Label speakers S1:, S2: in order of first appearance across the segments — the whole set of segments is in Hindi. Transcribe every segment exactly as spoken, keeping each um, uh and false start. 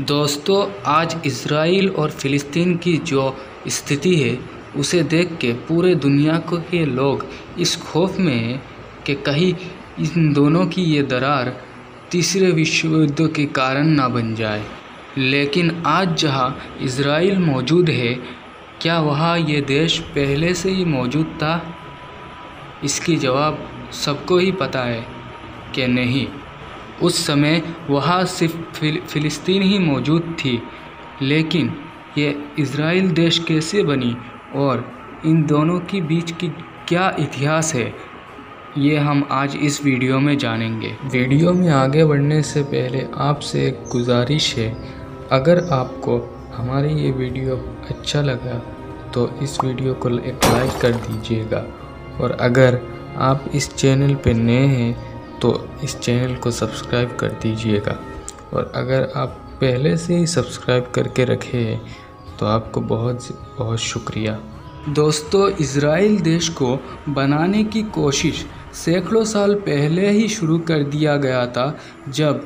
S1: दोस्तों, आज इज़राइल और फ़िलिस्तीन की जो स्थिति है उसे देख के पूरे दुनिया को के लोग इस खौफ में हैं कि कहीं इन दोनों की ये दरार तीसरे विश्व युद्ध के कारण ना बन जाए। लेकिन आज जहां इज़राइल मौजूद है, क्या वहां ये देश पहले से ही मौजूद था? इसकी जवाब सबको ही पता है कि नहीं। उस समय वहाँ सिर्फ फ़िलिस्तीन ही मौजूद थी। लेकिन ये इज़राइल देश कैसे बनी और इन दोनों के बीच की क्या इतिहास है, ये हम आज इस वीडियो में जानेंगे। वीडियो में आगे बढ़ने से पहले आपसे एक गुजारिश है, अगर आपको हमारी ये वीडियो अच्छा लगा तो इस वीडियो को एक लाइक कर दीजिएगा, और अगर आप इस चैनल पे नए हैं तो इस चैनल को सब्सक्राइब कर दीजिएगा, और अगर आप पहले से ही सब्सक्राइब करके रखे हैं तो आपको बहुत बहुत शुक्रिया। दोस्तों, इज़राइल देश को बनाने की कोशिश सैकड़ों साल पहले ही शुरू कर दिया गया था, जब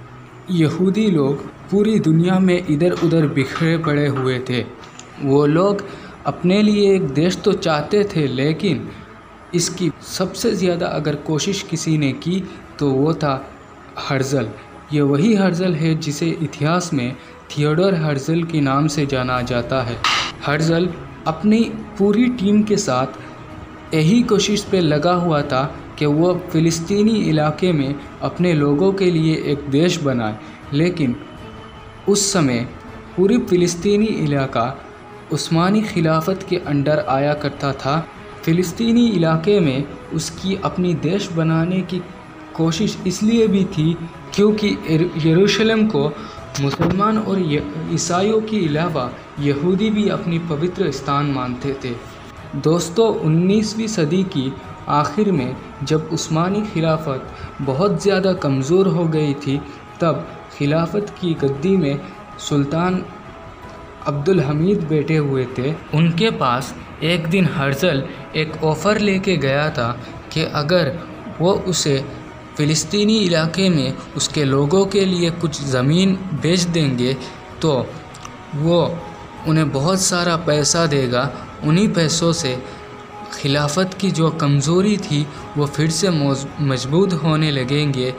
S1: यहूदी लोग पूरी दुनिया में इधर उधर बिखरे पड़े हुए थे। वो लोग अपने लिए एक देश तो चाहते थे, लेकिन इसकी सबसे ज़्यादा अगर कोशिश किसी ने की तो वो था हर्ज़ल। ये वही हर्ज़ल है जिसे इतिहास में थियोडोर हर्ज़ल के नाम से जाना जाता है। हर्ज़ल अपनी पूरी टीम के साथ यही कोशिश पे लगा हुआ था कि वो फ़िलिस्तीनी इलाके में अपने लोगों के लिए एक देश बनाए। लेकिन उस समय पूरी फ़िलिस्तीनी इलाका उस्मानी खिलाफत के अंडर आया करता था। फ़िलिस्तीनी इलाके में उसकी अपनी देश बनाने की कोशिश इसलिए भी थी क्योंकि यरूशलेम को मुसलमान और ईसाइयों के अलावा यहूदी भी अपनी पवित्र स्थान मानते थे। दोस्तों, उन्नीसवीं सदी की आखिर में जब उस्मानी खिलाफत बहुत ज़्यादा कमज़ोर हो गई थी, तब खिलाफत की गद्दी में सुल्तान अब्दुल हमीद बैठे हुए थे। उनके पास एक दिन हर्ज़ल एक ऑफ़र लेके गया था कि अगर वो उसे फ़िलिस्तीनी इलाके में उसके लोगों के लिए कुछ ज़मीन बेच देंगे तो वो उन्हें बहुत सारा पैसा देगा। उन्हीं पैसों से खिलाफत की जो कमज़ोरी थी वो फिर से मजबूत होने लगेंगे,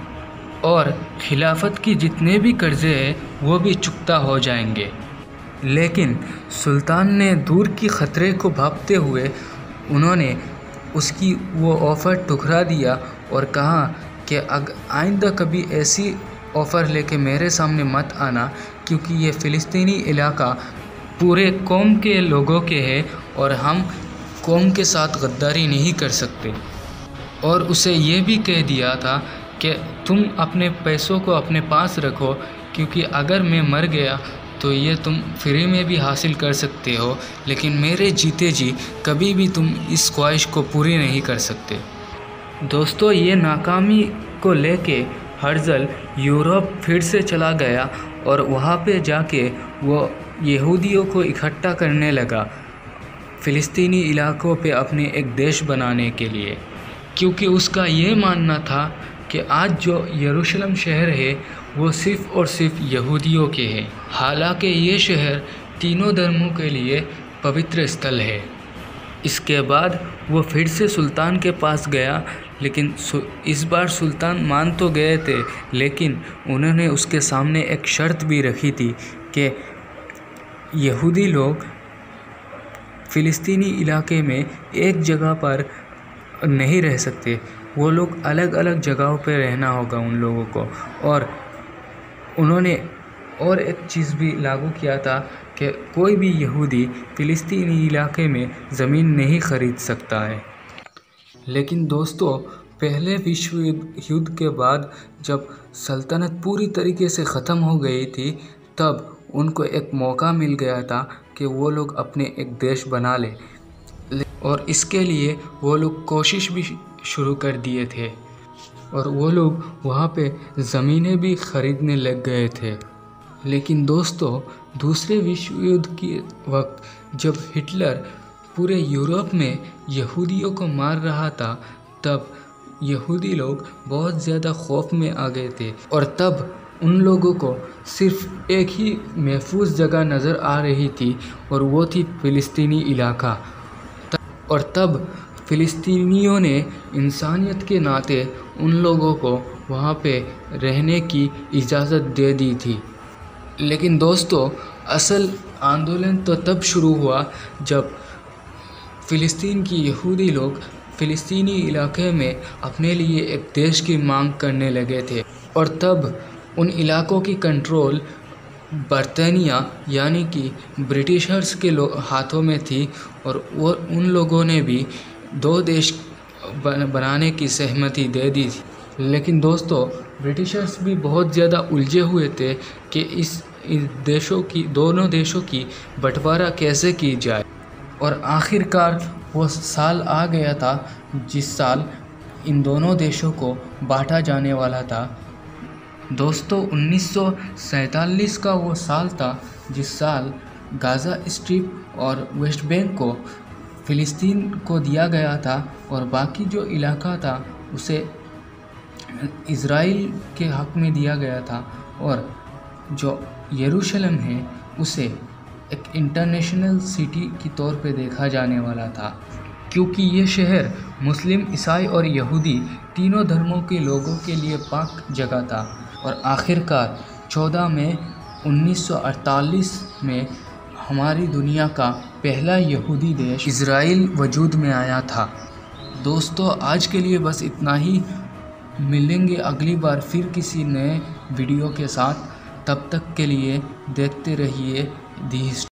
S1: और खिलाफत की जितने भी कर्ज़े हैं वो भी चुकता हो जाएंगे। लेकिन सुल्तान ने दूर की ख़तरे को भांपते हुए उन्होंने उसकी वो ऑफ़र ठुकरा दिया और कहा कि अगर आइंदा कभी ऐसी ऑफ़र लेके मेरे सामने मत आना, क्योंकि ये फ़िलिस्तीनी इलाका पूरे कौम के लोगों के है और हम कौम के साथ गद्दारी नहीं कर सकते। और उसे ये भी कह दिया था कि तुम अपने पैसों को अपने पास रखो, क्योंकि अगर मैं मर गया तो ये तुम फ्री में भी हासिल कर सकते हो, लेकिन मेरे जीते जी कभी भी तुम इस ख्वाहिश को पूरी नहीं कर सकते। दोस्तों, ये नाकामी को लेके हर्ज़ल यूरोप फिर से चला गया और वहाँ पे जाके वो यहूदियों को इकट्ठा करने लगा फ़िलिस्तीनी इलाकों पे अपने एक देश बनाने के लिए, क्योंकि उसका ये मानना था कि आज जो यरूशलेम शहर है वो सिर्फ़ और सिर्फ यहूदियों के है। हालांकि ये शहर तीनों धर्मों के लिए पवित्र स्थल है। इसके बाद वो फिर से सुल्तान के पास गया, लेकिन इस बार सुल्तान मान तो गए थे, लेकिन उन्होंने उसके सामने एक शर्त भी रखी थी कि यहूदी लोग फ़िलिस्तीनी इलाके में एक जगह पर नहीं रह सकते, वो लोग अलग अलग जगहों पर रहना होगा उन लोगों को। और उन्होंने और एक चीज़ भी लागू किया था कि कोई भी यहूदी फ़िलिस्तीनी इलाके में ज़मीन नहीं ख़रीद सकता है। लेकिन दोस्तों, पहले विश्व युद्ध के बाद जब सल्तनत पूरी तरीके से ख़त्म हो गई थी, तब उनको एक मौका मिल गया था कि वो लोग अपने एक देश बना लें, और इसके लिए वो लोग कोशिश भी शुरू कर दिए थे, और वो लोग वहाँ पे ज़मीनें भी ख़रीदने लग गए थे। लेकिन दोस्तों, दूसरे विश्व युद्ध के वक्त जब हिटलर पूरे यूरोप में यहूदियों को मार रहा था, तब यहूदी लोग बहुत ज़्यादा खौफ में आ गए थे, और तब उन लोगों को सिर्फ एक ही महफूज जगह नज़र आ रही थी और वो थी फ़िलिस्तीनी इलाका। और तब फ़िलिस्तीनियों ने इंसानियत के नाते उन लोगों को वहाँ पे रहने की इजाज़त दे दी थी। लेकिन दोस्तों, असल आंदोलन तो तब शुरू हुआ जब फ़िलिस्तीन की यहूदी लोग फ़िलिस्तीनी इलाके में अपने लिए एक देश की मांग करने लगे थे। और तब उन इलाकों की कंट्रोल बरतानिया यानी कि ब्रिटिशर्स के हाथों में थी और वो उन लोगों ने भी दो देश बनाने की सहमति दे दी थी। लेकिन दोस्तों, ब्रिटिशर्स भी बहुत ज़्यादा उलझे हुए थे कि इस इन देशों की दोनों देशों की बंटवारा कैसे की जाए। और आखिरकार वो साल आ गया था जिस साल इन दोनों देशों को बांटा जाने वाला था। दोस्तों, उन्नीस सौ सैंतालीस का वो साल था जिस साल गाज़ा स्ट्रिप और वेस्ट बैंक को फ़िलिस्तीन को दिया गया था और बाकी जो इलाका था उसे इज़राइल के हक़ में दिया गया था। और जो यरूशलेम है उसे एक इंटरनेशनल सिटी के तौर पे देखा जाने वाला था, क्योंकि ये शहर मुस्लिम, ईसाई और यहूदी तीनों धर्मों के लोगों के लिए पाक जगह था। और आखिरकार चौदह मई उन्नीस सौ अड़तालीस में हमारी दुनिया का पहला यहूदी देश इज़राइल वजूद में आया था। दोस्तों, आज के लिए बस इतना ही। मिलेंगे अगली बार फिर किसी नए वीडियो के साथ। तब तक के लिए देखते रहिए दी